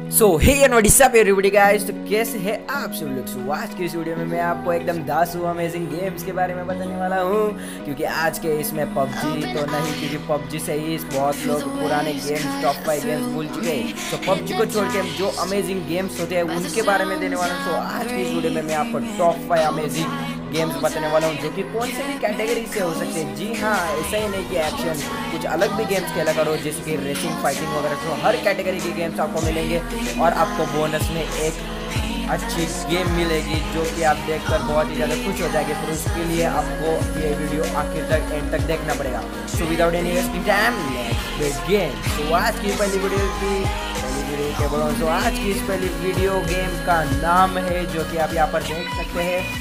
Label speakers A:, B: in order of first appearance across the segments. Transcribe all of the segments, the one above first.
A: So hey and what is up everybody guys. तो कैसे हैं आप सब लोग। सो आज की इस वीडियो में मैं आपको एकदम 10 अमेजिंग गेम्स के बारे में बताने वाला हूँ, क्योंकि आज के इसमें पबजी तो नहीं, क्योंकि पबजी से ही बहुत लोग पुराने गेम्स टॉप 5 गेम्स भूल चुके हैं। तो पबजी को छोड़ के जो अमेजिंग गेम्स होते हैं उनके बारे में देने वाला हूँ। तो आज की इस वीडियो में मैं आपको टॉप 5 अमेजिंग गेम्स बताने वाला हूँ, जो कि कौन से भी कैटेगरी से हो सकते हैं। जी हाँ, ऐसा ही नहीं कि एक्शन, कुछ अलग भी गेम्स खेला करो, जैसे कि रेसिंग, फाइटिंग वगैरह। तो हर कैटेगरी के गेम्स आपको मिलेंगे और आपको बोनस में एक अच्छी गेम मिलेगी, जो कि आप देखकर बहुत ही ज़्यादा खुश हो जाएंगे। फिर उसके लिए आपको ये वीडियो आखिर तक एंड तक देखना पड़ेगा। So without any wasting time let's begin. तो आज की पहली वीडियो के बोलो, तो आज की इस पहली वीडियो गेम का नाम है, जो कि आप यहाँ पर देख सकते हैं।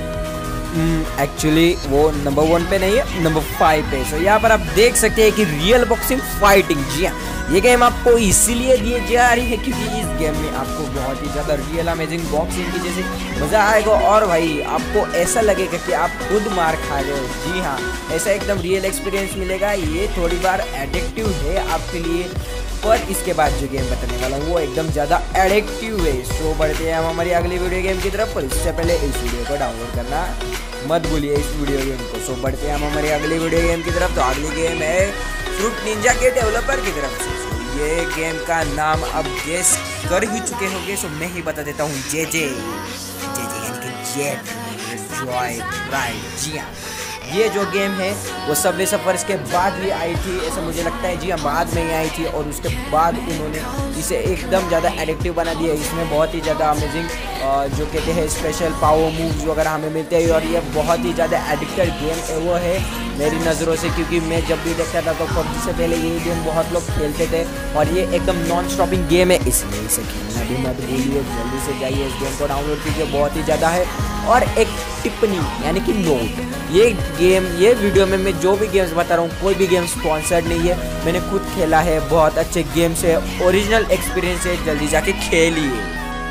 A: एक्चुअली वो नंबर 1 पे नहीं है, नंबर 5 पे। सो यहाँ पर आप देख सकते हैं कि रियल बॉक्सिंग फाइटिंग। जी हाँ, ये गेम आपको इसीलिए दी जा रही है क्योंकि इस गेम में आपको बहुत ही ज़्यादा रियल अमेजिंग बॉक्सिंग की जैसे मज़ा आएगा, और भाई आपको ऐसा लगेगा कि आप खुद मार खा रहे हो। जी हाँ, ऐसा एकदम रियल एक्सपीरियंस मिलेगा। ये थोड़ी बार एडिक्टिव है आपके लिए, पर इसके बाद जो गेम बताने वाला हूँ वो एकदम ज़्यादा एडिक्टिव है। सो बढ़ते हैं हम हमारी अगली वीडियो गेम की तरफ, पर इससे पहले इस वीडियो को डाउनलोड करना मत भूलिए, इस वीडियो गेम को। सो बढ़ते हैं हम हमारी अगली वीडियो गेम की तरफ। तो अगली गेम है फ्रूट निंजा के डेवलपर की तरफ से। ये गेम का नाम अब गेस कर ही चुके होंगे, सो मैं ही बता देता हूँ। जे जे यानी कि जेट जॉय राइड। जी हाँ, ये जो गेम है वो सबवे सफर्स के बाद ही आई थी, ऐसा मुझे लगता है। जी हाँ, बाद में ही आई थी और उसके बाद उन्होंने इसे एकदम ज़्यादा एडिक्टिव बना दिया। इसमें बहुत ही ज़्यादा अमेजिंग जो कहते हैं स्पेशल पावर मूव्स वगैरह हमें मिलते हैं, और ये बहुत ही ज़्यादा एडिक्टेड गेम वो है मेरी नज़रों से, क्योंकि मैं जब भी देखता था तो पबजी से पहले ये गेम बहुत लोग खेलते थे, और ये एकदम नॉन स्टॉपिंग गेम है, इसलिए इसे खेलना भी मत भूलिए। जल्दी से जाइए, इस गेम को डाउनलोड कीजिए, बहुत ही ज़्यादा है। और एक टिप्पणी यानी कि नोट, ये गेम, ये वीडियो में मैं जो भी गेम्स बता रहा हूँ कोई भी गेम स्पॉन्सर्ड नहीं है, मैंने खुद खेला है। बहुत अच्छे गेम्स है, ओरिजिनल एक्सपीरियंस है, जल्दी जाके खेलिए।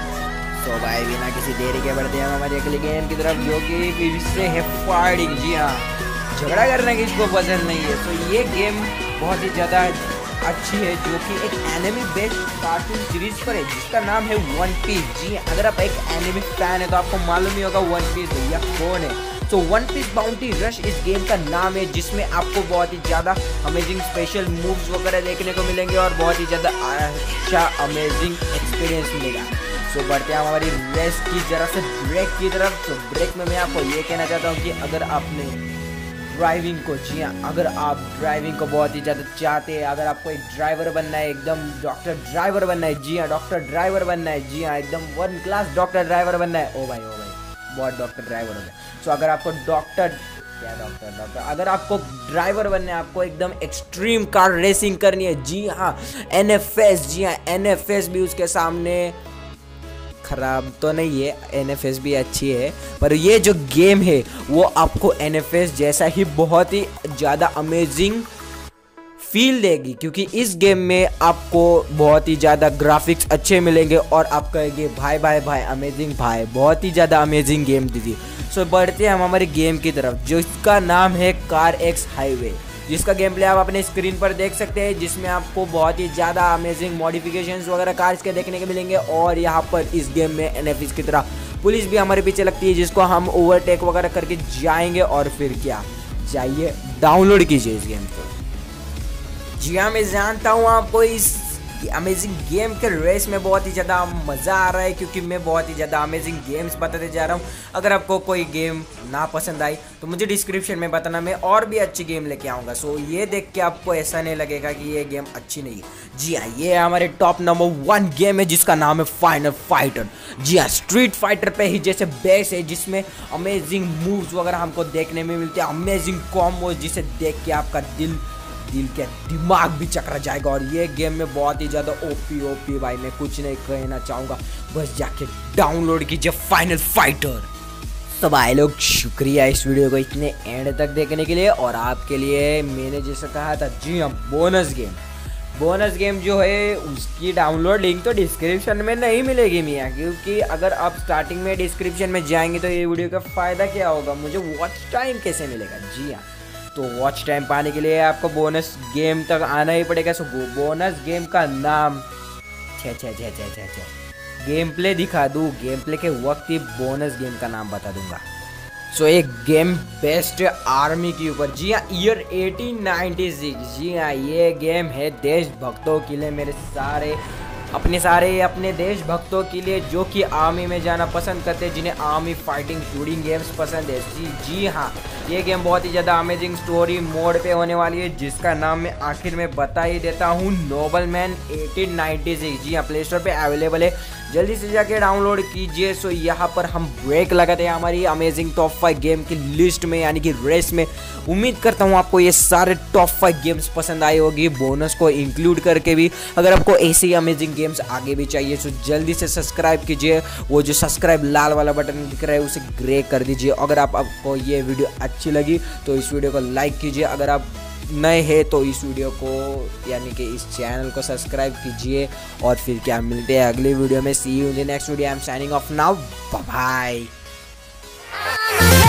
A: तो भाई बिना किसी देरी के बढ़ते हैं हमारी अगली गेम की तरफ, जो कि फिर से है फाइटिंग। जी हाँ, झगड़ा करना किसको पसंद नहीं है। तो ये गेम बहुत ही ज़्यादा अच्छी है, जो कि एक एनिमे बेस्ड कार्टून सीरीज पर है, जिसका नाम है वन पीस। जी, अगर आप एक एनिमे फैन है तो आपको मालूम ही होगा वन पीस भैया कौन है। तो वन पीस बाउंटी रश इस गेम का नाम है, जिसमें आपको बहुत ही ज़्यादा अमेजिंग स्पेशल मूव्स वगैरह देखने को मिलेंगे और बहुत ही ज़्यादा अच्छा अमेजिंग एक्सपीरियंस मिलेगा। सो बढ़ते हैं हमारी रेस की जरा से ब्रेक की तरफ। तो ब्रेक में मैं आपको ये कहना चाहता हूँ कि अगर आपने ड्राइविंग को, जी हाँ, अगर आप ड्राइविंग को बहुत ही ज़्यादा चाहते हैं, अगर आपको एक ड्राइवर बनना है, एकदम डॉक्टर ड्राइवर बनना है। जी हाँ, डॉक्टर ड्राइवर बनना है। जी हाँ, एकदम 1 क्लास डॉक्टर ड्राइवर बनना है। ओ भाई बहुत डॉक्टर ड्राइवर हो गया। सो अगर आपको डॉक्टर अगर आपको ड्राइवर बनना है, आपको एकदम एक्सट्रीम कार रेसिंग करनी है। जी हाँ, NFS। जी हाँ, NFS भी उसके सामने खराब तो नहीं है, NFS भी अच्छी है, पर ये जो गेम है वो आपको NFS जैसा ही बहुत ही ज़्यादा अमेजिंग फील देगी, क्योंकि इस गेम में आपको बहुत ही ज़्यादा ग्राफिक्स अच्छे मिलेंगे और आप कहेंगे भाई अमेजिंग, भाई बहुत ही ज़्यादा अमेजिंग गेम दीदी। सो बढ़ते हैं हम हमारी गेम की तरफ, जिसका नाम है कार एक्स हाईवे, जिसका गेम प्ले आप अपने स्क्रीन पर देख सकते हैं, जिसमें आपको बहुत ही ज़्यादा अमेजिंग मॉडिफिकेशंस वगैरह कार्स के देखने के मिलेंगे। और यहाँ पर इस गेम में NFS की तरह पुलिस भी हमारे पीछे लगती है, जिसको हम ओवरटेक वगैरह करके जाएंगे। और फिर क्या, जाइए डाउनलोड कीजिए इस गेम को। जी हाँ, मैं जानता हूँ आपको इस अमेजिंग गेम के रेस में बहुत ही ज़्यादा मज़ा आ रहा है, क्योंकि मैं बहुत ही ज़्यादा अमेजिंग गेम्स बताते जा रहा हूँ। अगर आपको कोई गेम ना पसंद आई तो मुझे डिस्क्रिप्शन में बताना, मैं और भी अच्छी गेम लेके आऊँगा। सो ये देख के आपको ऐसा नहीं लगेगा कि ये गेम अच्छी नहीं है। जी हाँ, ये हमारे टॉप नंबर 1 गेम है, जिसका नाम है फाइनल फाइटर। जी हाँ, स्ट्रीट फाइटर पे ही जैसे बेस है, जिसमें अमेजिंग मूव्स वगैरह हमको देखने में मिलते हैं, अमेजिंग कॉम्बो, जिसे देख के आपका दिल के दिमाग भी चकरा जाएगा। और ये गेम में बहुत ही ज़्यादा ओपी भाई, मैं कुछ नहीं कहना चाहूँगा, बस जाके डाउनलोड कीजिए फाइनल फाइटर। तो भाई लोग, शुक्रिया इस वीडियो को इतने एंड तक देखने के लिए। और आपके लिए मैंने जैसा कहा था, जी हाँ, बोनस गेम जो है उसकी डाउनलोड लिंक तो डिस्क्रिप्शन में नहीं मिलेगी मियाँ, क्योंकि अगर आप स्टार्टिंग में डिस्क्रिप्शन में जाएंगे तो ये वीडियो का फ़ायदा क्या होगा, मुझे वॉच टाइम कैसे मिलेगा। जी हाँ, तो वॉच टाइम पाने के लिए आपको बोनस गेम तक आना ही पड़ेगा। सो बोनस गेम का नाम गेम प्ले दिखा दूँ, गेम प्ले के वक्त ही बोनस गेम का नाम बता दूंगा। सो एक गेम बेस्ट आर्मी के ऊपर, जी हाँ, ईयर 1896। जी हाँ, ये गेम है देशभक्तों के लिए, मेरे अपने देशभक्तों के लिए जो कि आर्मी में जाना पसंद करते हैं, जिन्हें आर्मी फाइटिंग शूटिंग गेम्स पसंद है। जी हाँ, ये गेम बहुत ही ज़्यादा अमेजिंग स्टोरी मोड पे होने वाली है, जिसका नाम मैं आखिर में बता ही देता हूँ, नोबलमैन 1896। जी हाँ, प्ले स्टोर पर अवेलेबल है, जल्दी से जाके डाउनलोड कीजिए। सो यहाँ पर हम ब्रेक लगाते हैं हमारी अमेजिंग टॉप 5 गेम की लिस्ट में, यानी कि रेस में। उम्मीद करता हूँ आपको ये सारे टॉप 5 गेम्स पसंद आई होगी, बोनस को इंक्लूड करके भी। अगर आपको ऐसे ही अमेजिंग गेम्स आगे भी चाहिए तो जल्दी से सब्सक्राइब कीजिए, वो जो सब्सक्राइब लाल वाला बटन दिख रहा है उसे ग्रे कर दीजिए। अगर आपको ये वीडियो अच्छी लगी तो इस वीडियो को लाइक कीजिए, अगर आप नए हैं तो इस वीडियो को यानी कि इस चैनल को सब्सक्राइब कीजिए। और फिर क्या मिलते हैं अगली वीडियो में। See you in the next video. I am signing off now, bye bye.